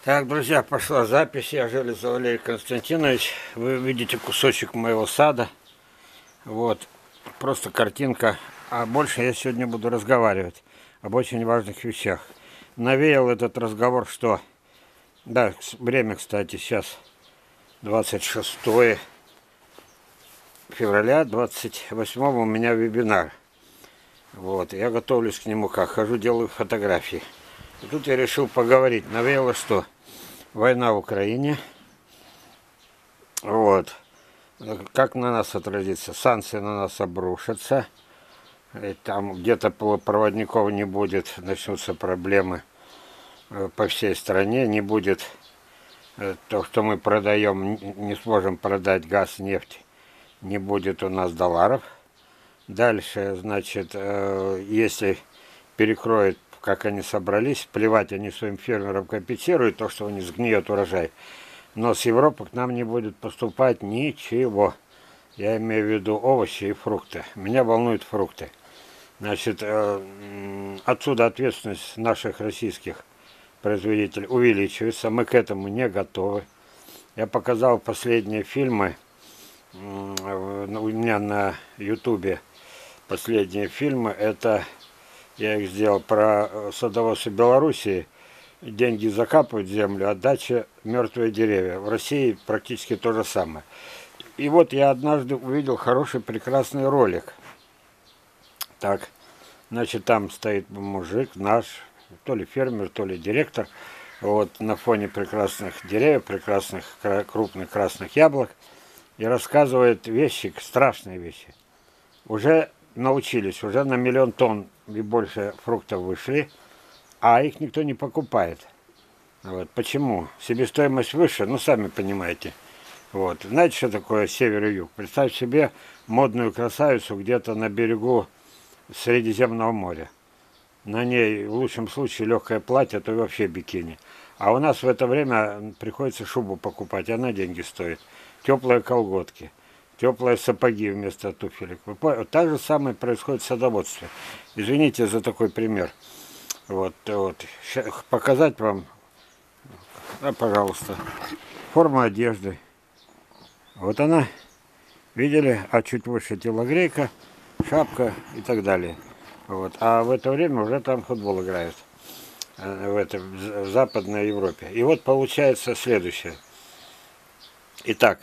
Так, друзья, пошла запись. Я Железов Валерий Константинович. Вы видите кусочек моего сада. Вот, просто картинка. А больше я сегодня буду разговаривать об очень важных вещах. Навеял этот разговор, что... Да, время, кстати, сейчас 26 февраля, 28 у меня вебинар. Вот, я готовлюсь к нему как? Хожу, делаю фотографии. И тут я решил поговорить. Навеяло что? Война в Украине. Вот. Как на нас отразится? Санкции на нас обрушатся. И там где-то полупроводников не будет, начнутся проблемы по всей стране. Не будет то, что мы продаем, не сможем продать газ, нефть. Не будет у нас долларов. Дальше, значит, если перекроют, как они собрались, плевать они своим фермерам компенсируют то, что у них сгниет урожай. Но с Европы к нам не будет поступать ничего. Я имею в виду овощи и фрукты. Меня волнуют фрукты. Значит, отсюда ответственность наших российских производителей увеличивается. Мы к этому не готовы. Я показал последние фильмы. У меня на ютубе последние фильмы. Это я их сделал про садоводство Белоруссии. Деньги закапывают в землю, а дача мертвые деревья. В России практически то же самое. И вот я однажды увидел хороший, прекрасный ролик. Так, значит, там стоит мужик наш, то ли фермер, то ли директор. Вот на фоне прекрасных деревьев, прекрасных крупных красных яблок. И рассказывает вещи, страшные вещи. Уже научились, уже на 1 000 000 тонн и больше фруктов вышли. А их никто не покупает. Вот. Почему? Себестоимость выше, ну, сами понимаете. Вот. Знаете, что такое север и юг? Представь себе модную красавицу где-то на берегу Средиземного моря. На ней в лучшем случае легкое платье, а то и вообще бикини. А у нас в это время приходится шубу покупать, она деньги стоит. Теплые колготки, теплые сапоги вместо туфелек. Так же самое происходит в садоводстве. Извините за такой пример. Вот. Показать вам, пожалуйста, форма одежды. Вот она, видели, а чуть выше телогрейка, шапка и так далее. Вот. А в это время уже там футбол играют в Западной Европе. И вот получается следующее. Итак,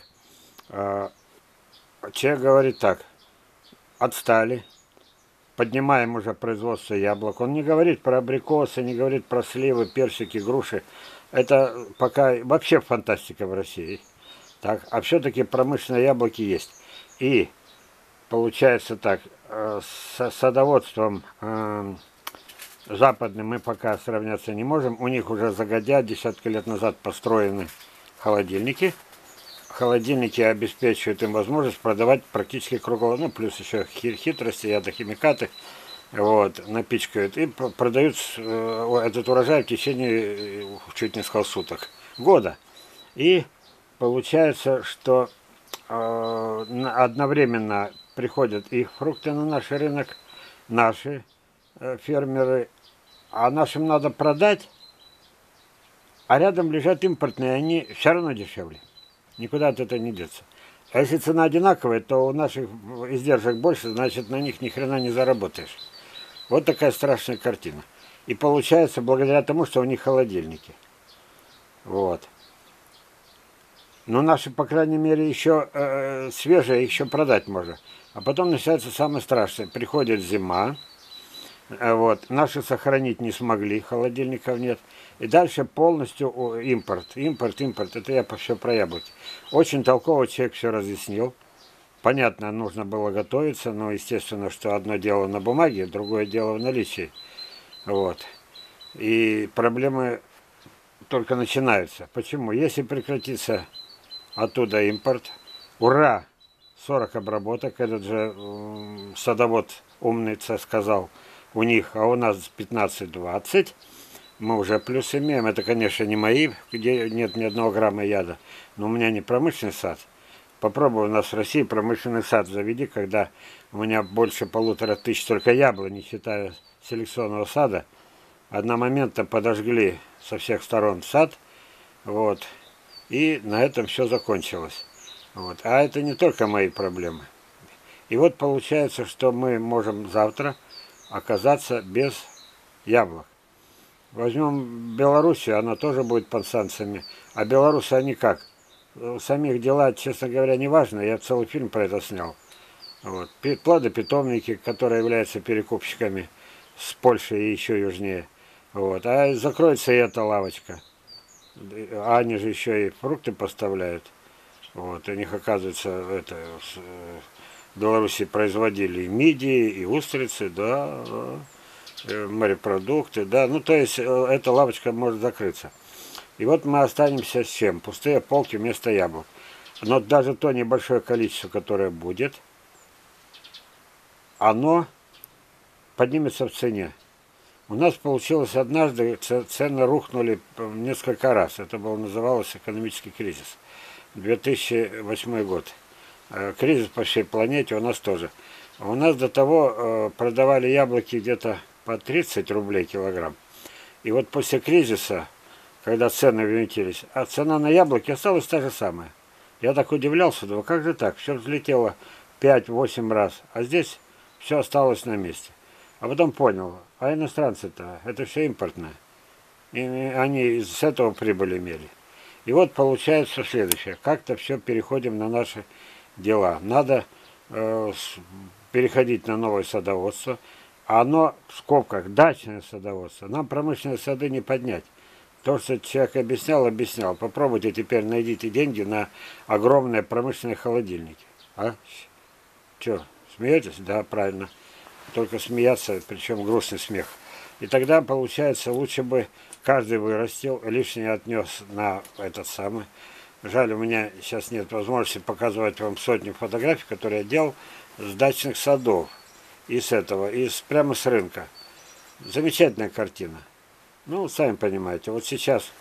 человек говорит так, отстали. Поднимаем уже производство яблок. Он не говорит про абрикосы, не говорит про сливы, персики, груши. Это пока вообще фантастика в России. Так, а все-таки промышленные яблоки есть. И получается так, с садоводством западным мы пока сравняться не можем. У них уже загодя, десятки лет назад построены холодильники. Холодильники обеспечивают им возможность продавать практически кругло, ну, плюс еще хитрости, ядохимикаты, вот, напичкают, и продают этот урожай в течение, чуть не сказал, суток, года. И получается, что одновременно приходят их фрукты на наш рынок, наши фермеры, а нашим надо продать, а рядом лежат импортные, они все равно дешевле. Никуда от этого не деться. А если цена одинаковая, то у наших издержек больше, значит, на них ни хрена не заработаешь. Вот такая страшная картина. И получается благодаря тому, что у них холодильники. Вот. Но наши, по крайней мере, еще свежие, еще продать можно. А потом начинается самое страшное. Приходит зима. Вот. Наши сохранить не смогли, холодильников нет. И дальше полностью импорт. Импорт. Это я все про яблоки. Очень толково человек все разъяснил. Понятно, нужно было готовиться, но естественно, что одно дело на бумаге, другое дело в наличии. Вот. И проблемы только начинаются. Почему? Если прекратится оттуда импорт, ура! 40 обработок, этот же садовод умница сказал, у них, а у нас 15-20, мы уже плюс имеем. Это, конечно, не мои, где нет ни 1 грамма яда, но у меня не промышленный сад. Попробуй у нас в России промышленный сад заведи, когда у меня больше 1500 только яблонь, не считая селекционного сада. Одномоментно подожгли со всех сторон сад, Вот. И на этом все закончилось. Вот. А это не только мои проблемы. И вот получается, что мы можем завтра оказаться без яблок. Возьмем Белоруссию, она тоже будет под санкциями. А белорусы, они как? У самих дела, честно говоря, не важно. Я целый фильм про это снял. Вот. Плодопитомники, которые являются перекупщиками с Польши и еще южнее. Вот. А закроется и эта лавочка. А они же еще и фрукты поставляют. Вот. У них, оказывается, это, в Беларуси производили и мидии, и устрицы, да, морепродукты, да. Ну, то есть, эта лавочка может закрыться. И вот мы останемся с чем? Пустые полки вместо яблок. Но даже то небольшое количество, которое будет, оно поднимется в цене. У нас получилось однажды, цены рухнули несколько раз. Это называлось экономический кризис. 2008 год. Кризис по всей планете, у нас тоже. У нас до того продавали яблоки где-то по 30 рублей килограмм. И вот после кризиса, когда цены взвинтились, а цена на яблоки осталась та же самая. Я так удивлялся, думаю, как же так? Все взлетело 5-8 раз, а здесь все осталось на месте. А потом понял, а иностранцы-то, это все импортное. И они с этого прибыль имели. И вот получается следующее. Как-то все переходим на наши дела. Надо переходить на новое садоводство. А оно, в скобках, дачное садоводство. Нам промышленные сады не поднять. То, что человек объяснял. Попробуйте теперь, найдите деньги на огромные промышленные холодильники. А? Че, смеетесь? Да, правильно. Только смеяться, причем грустный смех. И тогда, получается, лучше бы каждый вырастил, лишнее отнес на этот самый. Жаль, у меня сейчас нет возможности показывать вам сотню фотографий, которые я делал с дачных садов. И с этого, прямо с рынка. Замечательная картина. Ну, сами понимаете, вот сейчас,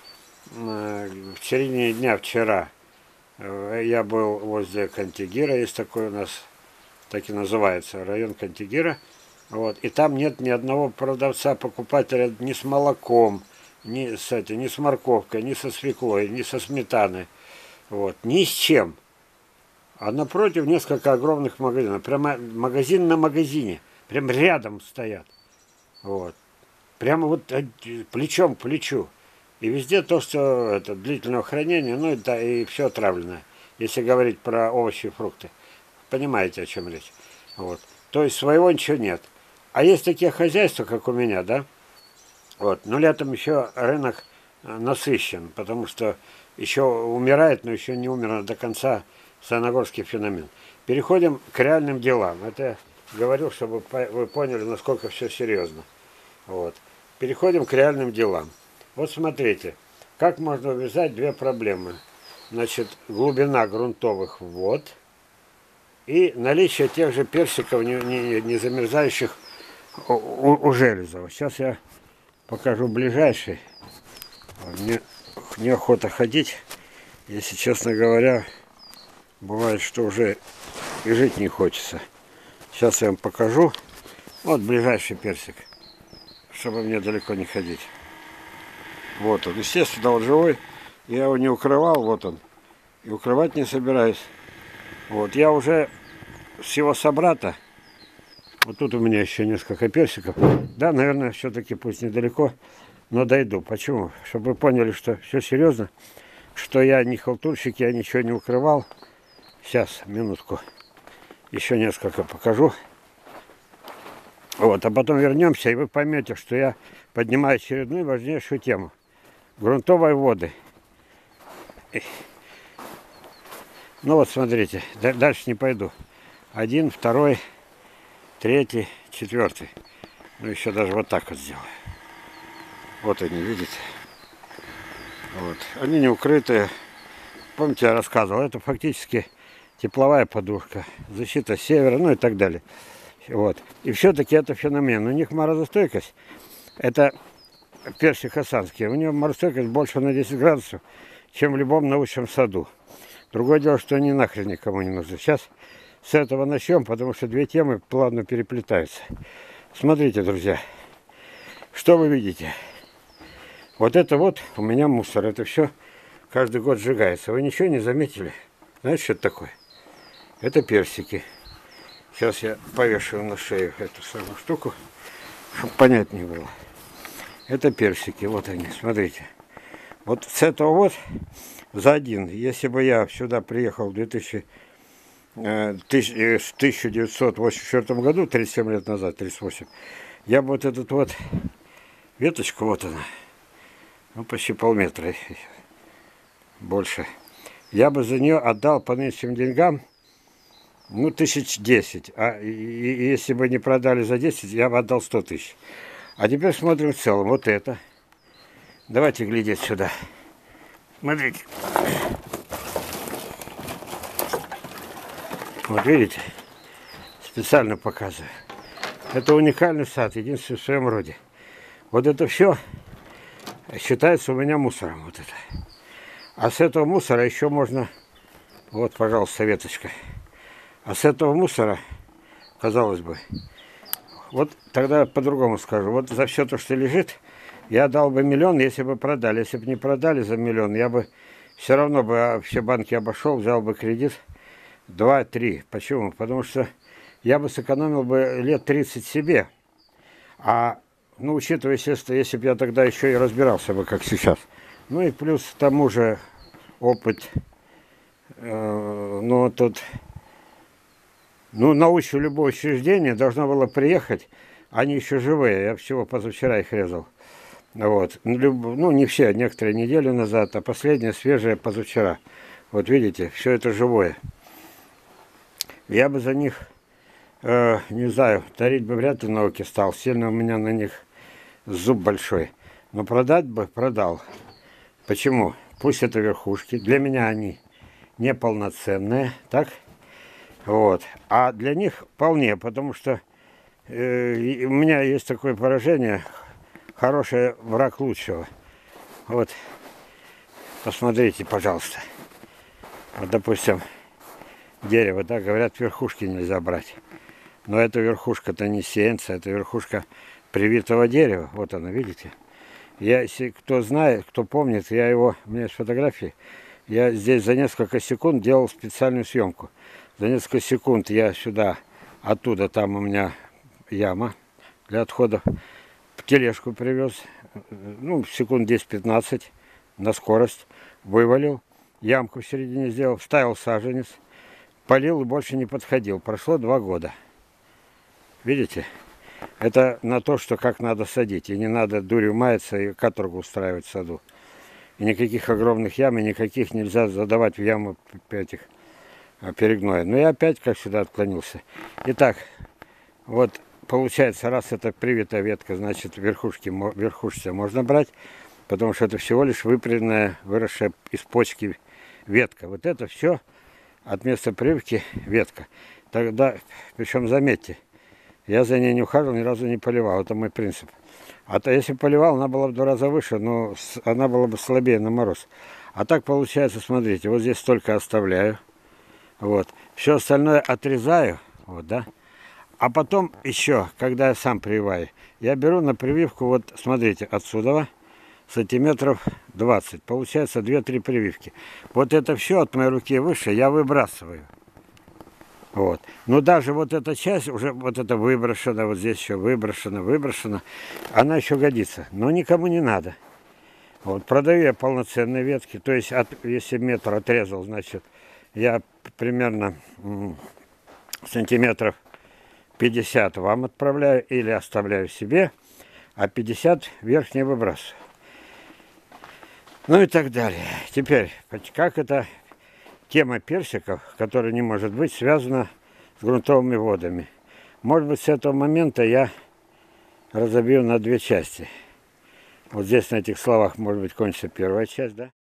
в середине дня вчера, я был возле Кантигира, есть такой у нас, так и называется, район Кантигира. Вот, и там нет ни одного продавца, покупателя ни с молоком, ни с морковкой, ни со свеклой, ни со сметаной. Вот, ни с чем. А напротив несколько огромных магазинов. Прямо магазин на магазине. Прям рядом стоят. Вот. Прямо вот плечом к плечу. И везде то, что это длительного хранения, ну и все отравленное. Если говорить про овощи и фрукты. Понимаете, о чем речь. Вот. То есть своего ничего нет. А есть такие хозяйства, как у меня, да? Вот. Но летом еще рынок насыщен, потому что еще умирает, но еще не умер до конца Саяногорский феномен. Переходим к реальным делам. Это я говорил, чтобы вы поняли, насколько все серьезно. Вот. Переходим к реальным делам. Вот смотрите, как можно увязать две проблемы. Значит, глубина грунтовых вод и наличие тех же персиков, не замерзающих у железов. Сейчас я покажу ближайший. Мне неохота ходить. Если честно говоря, бывает, что уже и жить не хочется. Сейчас я вам покажу. Вот ближайший персик, чтобы мне далеко не ходить. Вот он. Естественно, он живой. Я его не укрывал, вот он. И укрывать не собираюсь. Вот. Я уже с его собрата. Вот тут у меня еще несколько персиков. Да, наверное, все-таки пусть недалеко, но дойду. Почему? Чтобы вы поняли, что все серьезно. Что я не халтурщик, я ничего не укрывал. Сейчас, минутку. Еще несколько покажу. Вот, а потом вернемся, и вы поймете, что я поднимаю очередную важнейшую тему. Грунтовые воды. Ну вот, смотрите, дальше не пойду. 1, 2, 3, 4. Ну, еще даже вот так вот сделаю. Вот они, видите? Вот. Они не укрытые. Помните, я рассказывал, это фактически тепловая подушка, защита севера, ну и так далее. Вот. И все-таки это феномен. У них морозостойкость, это персик хасанский, у него морозостойкость больше на 10 градусов, чем в любом научном саду. Другое дело, что они нахрен никому не нужны. Сейчас с этого начнем, потому что две темы плавно переплетаются. Смотрите, друзья, что вы видите? Вот это вот у меня мусор, это все каждый год сжигается. Вы ничего не заметили? Знаете, что это такое? Это персики. Сейчас я повешу на шею эту самую штуку, чтобы понятнее было. Это персики, вот они, смотрите. Вот с этого вот за один, если бы я сюда приехал в 1984 году, 37 лет назад, 38, я бы вот этот вот веточку, вот она, ну почти полметра, больше, я бы за нее отдал по нынешним деньгам, ну, 1010. А если бы не продали за 10, я бы отдал 100 тысяч. А теперь смотрим в целом. Вот это. Давайте глядеть сюда. Смотрите. Вот видите? Специально показываю. Это уникальный сад, единственный в своем роде. Вот это все считается у меня мусором. Вот это. А с этого мусора еще можно... Вот, пожалуйста, веточка. А с этого мусора, казалось бы, вот тогда по-другому скажу. Вот за все то, что лежит, я дал бы 1 миллион, если бы продали. Если бы не продали за 1 миллион, я бы все равно бы все банки обошел, взял бы кредит 2-3. Почему? Потому что я бы сэкономил бы лет 30 себе. А, ну, учитывая, естественно, если бы я тогда еще и разбирался бы, как сейчас. Ну и плюс к тому же опыт, ну, тут... Ну, научу любое учреждение должно было приехать, они еще живые, я всего позавчера их резал. Вот. Ну, не все, некоторые неделю назад, а последнее свежее позавчера. Вот видите, все это живое. Я бы за них, не знаю, дарить бы вряд ли науки стал, сильно у меня на них зуб большой. Но продать бы продал. Почему? Пусть это верхушки, для меня они неполноценные, так? Вот. А для них вполне, потому что у меня есть такое выражение: хороший враг лучшего. Вот, посмотрите, пожалуйста. Вот, допустим, дерево, да, говорят, верхушки нельзя брать. Но эта верхушка-то не сеянца, это верхушка привитого дерева. Вот она, видите? Если кто знает, кто помнит, у меня есть фотографии. Я здесь за несколько секунд делал специальную съемку. За несколько секунд я сюда, оттуда, там у меня яма для отходов, тележку привез, ну, секунд 10-15 на скорость, вывалил, ямку в середине сделал, вставил саженец, полил и больше не подходил. Прошло 2 года. Видите? Это на то, что как надо садить. И не надо дурью маяться и каторгу устраивать в саду. И никаких огромных ям, и никаких нельзя задавать в яму этих перегноя. Но я опять как сюда отклонился. Итак, вот получается, раз это привитая ветка, значит верхушки можно брать, потому что это всего лишь выпрямленная, выросшая из почки ветка. Вот это все от места прививки ветка. Тогда, причем заметьте, я за ней не ухаживал, ни разу не поливал. Это мой принцип. А то если поливал, она была бы в 2 раза выше, но она была бы слабее на мороз. А так получается, смотрите, вот здесь столько оставляю. Вот. Все остальное отрезаю. Вот, да. А потом еще, когда я сам прививаю, я беру на прививку, вот смотрите, отсюда сантиметров 20. Получается 2-3 прививки. Вот это все от моей руки выше я выбрасываю. Вот. Но даже вот эта часть, уже вот это выброшена, вот здесь еще выброшена, она еще годится. Но никому не надо. Вот. Продаю я полноценные ветки. То есть, если метр отрезал, значит, я примерно сантиметров 50 вам отправляю или оставляю себе, а 50 вверх не выбрасываю. Ну и так далее. Теперь, как эта тема персиков, которая не может быть связана с грунтовыми водами. Может быть, с этого момента я разобью на 2 части. Вот здесь на этих словах, может быть, кончится первая часть, да?